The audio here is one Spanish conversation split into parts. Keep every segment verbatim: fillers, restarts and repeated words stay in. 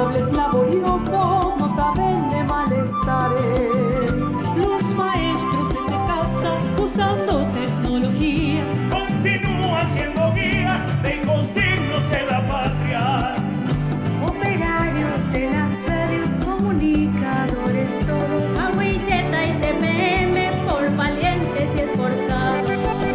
miserables laboriosos no saben de malestares. Los maestros desde casa usando tecnología continúan siendo guías de hijos dignos de la patria. Operarios de las radios, comunicadores todos, agüilleta y T P M por valientes y esforzados.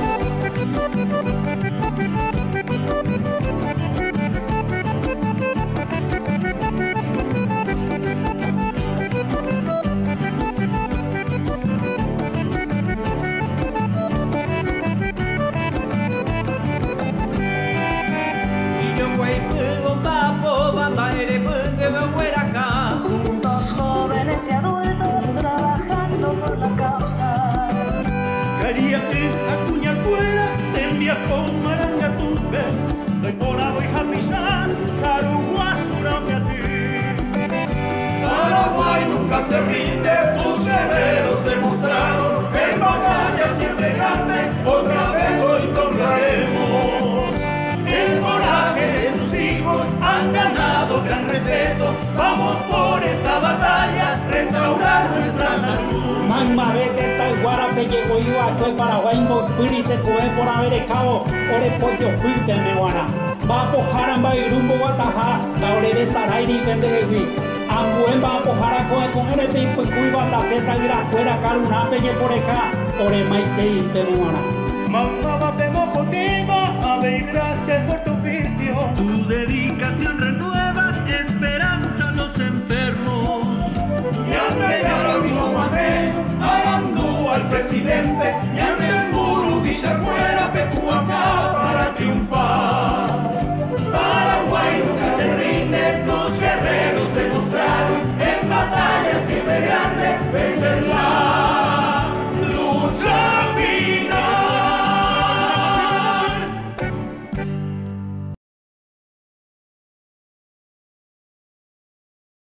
Juntos jóvenes y adultos trabajando por la causa. Cariate, acuña fuera, tembia con marangatupe, doy por abo y japillán, caruguasura me a ti. Paraguay nunca se rinde, tus guerreros demostraron que en batalla siempre grande, otra vez hoy tombraremos. El coraje de tus hijos han ganado gran respeto. Vamos por esta batalla, restaurar nuestra salud. Magma vete tal guarape llegó yo a Chue Paraguay mo pirite coe por haber estado ore pollo pirte me guana. Va po jaramba y rumbo bataja, taurere sarairi vende de gui. Ambuen va po jara coe con ere pipo y cuiva tapeta y la fuera caruna pelle por acá, ore maite y te me guana. Mamá, vengo contigo a ver gracias por tu oficio. Tu dedicación renueva esperanza a los enfermos. Y ande ya lo mismo, Juan, Arandú al presidente.